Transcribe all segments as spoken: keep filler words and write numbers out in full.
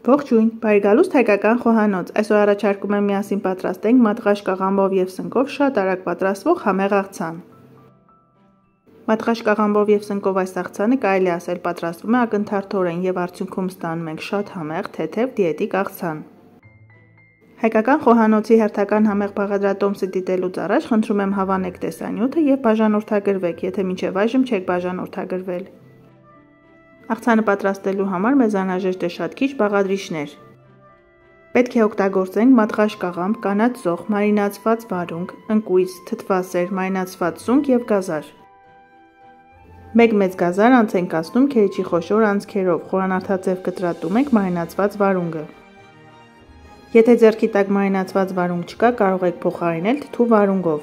Ողջույն, բարի գալուստ հայկական խոհանոց, այսօր առաջարկում եմ միասին պատրաստենք մատղաշ կաղամբով և սնկով շատ արագ պատրաստվող համեղ աղցան։ Մատղաշ կաղամբով և սնկով այս աղցանը կարելի ասել պատրաստվում է ակնթարթորեն և արդյունքում ստանում ենք շատ համեղ, թեթև դիետիկ աղցան։ Հայկական խոհանոցի հերթական համեղ բաղադրատոմսը դիտելուց առաջ խնդրում եմ հավանեք տեսանյութը և բաժանորդագրվեք, եթե մինչև այժմ չեք բաժանորդագրվել։ Աղցանը պատրաստելու համար մեզ անհրաժեշտ է շատ քիչ բաղադրիչներ։ Պետք է օգտագործենք մատղաշ կաղամբ, կանաչ զող, մարինացված վարունգ, ընկույզ, թթվասեր, մարինացված սունկ և գազար։ Մեկ մեծ գազար անց ենք կացնում քերիչի խոշոր անցքերով, խորանարդաձև կտրատում ենք մարինացված վարունգը։ Եթե ձեռքի տակ մարինացված վարունգ չկա, կարող եք փոխարինել թթու վարունգով։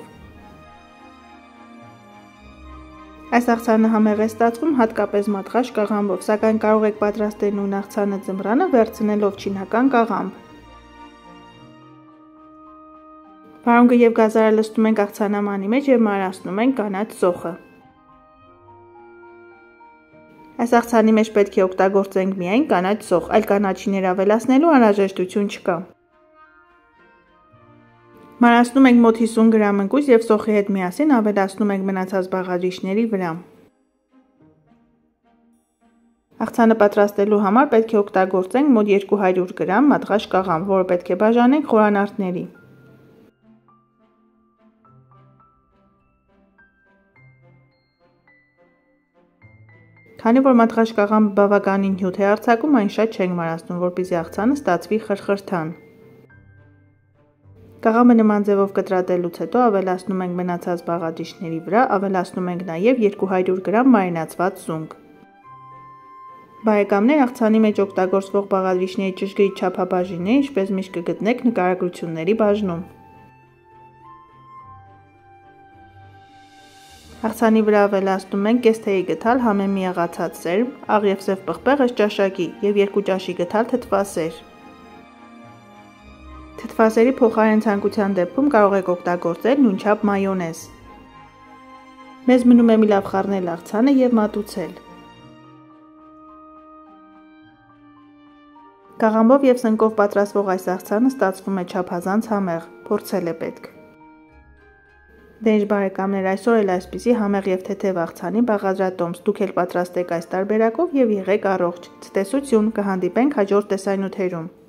Այս աղցանը համեղ է ստացվում հատկապես մատղաշ կաղամբով, սակայն կարող եք պատրաստել նույն աղցանը ձմռանը վերցնելով չինական կաղամբ։ Վարունգը և գազարը լցնում ենք աղցանամանի մեջ և մարացնում ենք կանաչ զոխը։ Այս աղցանի մեջ պետք է օգտագործենք միայն կանաչ զող, այլ կանաչիներ ավելացնելու անհրաժեշտություն չկա։ Մարացնում ենք մոտ հիսուն գրամ ընկույզ և զոխի հետ միասին ավելացնում ենք մնացած բաղադրիչների վրա։ Աղցանը պատրաստելու համար պետք է օգտագործենք մոտ երկու հարյուր գրամ մատղաշ կաղամբ, որը պետք է բաժանենք խորանարդների։ Քանի որ մատղաշ կաղամբը բավականին հյութ է արձակում, այն շատ չենք մարացնում, որպեսզի աղցանը ստացվի խրխրթան։ Կաղամբը նման ձևով կտրատելուց հետո ավելացնում ենք մնացած բաղադրիչների վրա, ավելացնում ենք նաև երկու հարյուր գրամ մարինացված սունկ։ Բարեկամներ, աղցանի մեջ օգտագործվող բաղադրիչների ճշգրիտ չափաբաժինները, ինչպես միշտ կգտնեք նկարագրությունների բաժնում։ Աղցանի վրա ավելացնում ենք կես թեյի գդալ համեմի աղացած սերմ, աղ և սև պղպեղ ըստ ճաշակի և երկու ճաշի գդալ թթվասեր։ Թթվասերի փոխարեն ցանկության դեպքում կարող եք օգտագործել նույնչափ մայոնեզ։ Մեզ մնում է մի լավ խառնել աղցանը և մատուցել։ Կաղամբով և սնկով պատրաստվող այս աղցանը ստացվում է չափազանց համեղ, փորձել է պետք։ Դե ինչ բարեկամներ, այսօր էլ այսպիսի համեղ և թեթև աղցանի բաղադրատոմս, դուք էլ պատրաստեք այս տարբերակով և եղեք առողջ։ Ցտեսություն, կհանդիպենք հաջորդ տեսանյութերում։